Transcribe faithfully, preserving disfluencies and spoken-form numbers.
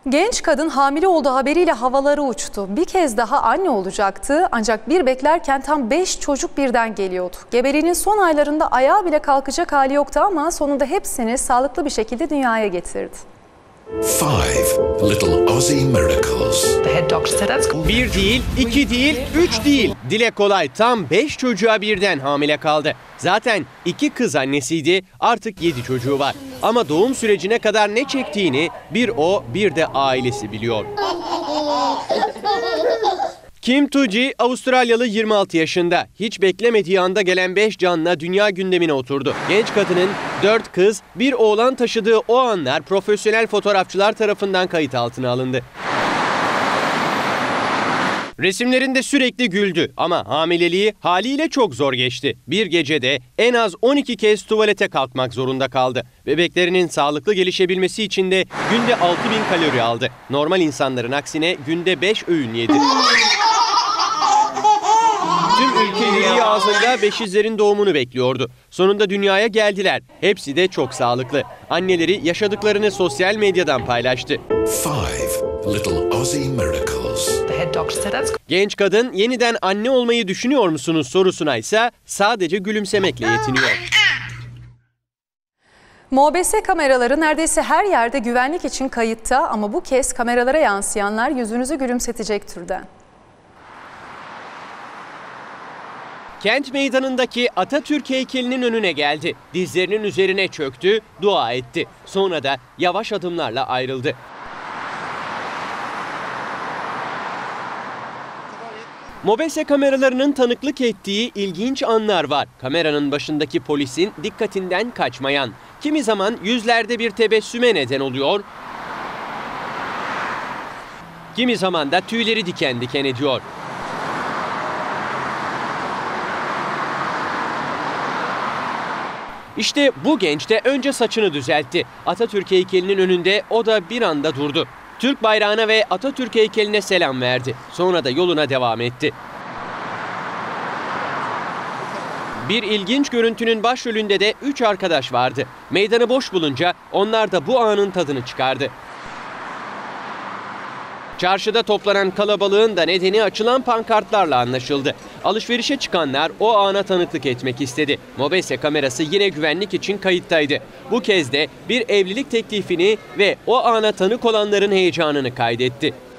Genç kadın hamile olduğu haberiyle havalara uçtu. Bir kez daha anne olacaktı ancak bir beklerken tam beş çocuk birden geliyordu. Gebeliğinin son aylarında ayağa bile kalkacak hali yoktu ama sonunda hepsini sağlıklı bir şekilde dünyaya getirdi. Five little Aussie miracles. Bir değil, iki değil, üç değil. Dile kolay tam beş çocuğa birden hamile kaldı. Zaten iki kız annesiydi, artık yedi çocuğu var. Ama doğum sürecine kadar ne çektiğini bir o bir de ailesi biliyor. Kim Tuji, Avustralyalı yirmi altı yaşında. Hiç beklemediği anda gelen beş canla dünya gündemine oturdu. Genç kadının dört kız, bir oğlan taşıdığı o anlar profesyonel fotoğrafçılar tarafından kayıt altına alındı. Resimlerinde sürekli güldü ama hamileliği haliyle çok zor geçti. Bir gecede en az on iki kez tuvalete kalkmak zorunda kaldı. Bebeklerinin sağlıklı gelişebilmesi için de günde altı bin kalori aldı. Normal insanların aksine günde beş öğün yedi. Tüm ülke yüreği ağzında beşizlerin doğumunu bekliyordu. Sonunda dünyaya geldiler. Hepsi de çok sağlıklı. Anneleri yaşadıklarını sosyal medyadan paylaştı. Five little Aussie miracles. Genç kadın yeniden anne olmayı düşünüyor musunuz sorusuna ise sadece gülümsemekle yetiniyor. M O B S kameraları neredeyse her yerde güvenlik için kayıtta ama bu kez kameralara yansıyanlar yüzünüzü gülümsetecek türden. Kent meydanındaki Atatürk heykelinin önüne geldi. Dizlerinin üzerine çöktü, dua etti. Sonra da yavaş adımlarla ayrıldı. M O B S kameralarının tanıklık ettiği ilginç anlar var. Kameranın başındaki polisin dikkatinden kaçmayan, kimi zaman yüzlerde bir tebessüme neden oluyor, kimi zaman da tüyleri diken diken ediyor. İşte bu genç de önce saçını düzeltti. Atatürk heykelinin önünde o da bir anda durdu. Türk bayrağına ve Atatürk heykeline selam verdi. Sonra da yoluna devam etti. Bir ilginç görüntünün başrolünde de üç arkadaş vardı. Meydanı boş bulunca onlar da bu anın tadını çıkardı. Çarşıda toplanan kalabalığın da nedeni açılan pankartlarla anlaşıldı. Alışverişe çıkanlar o ana tanıklık etmek istedi. M O B S kamerası yine güvenlik için kayıttaydı. Bu kez de bir evlilik teklifini ve o ana tanık olanların heyecanını kaydetti.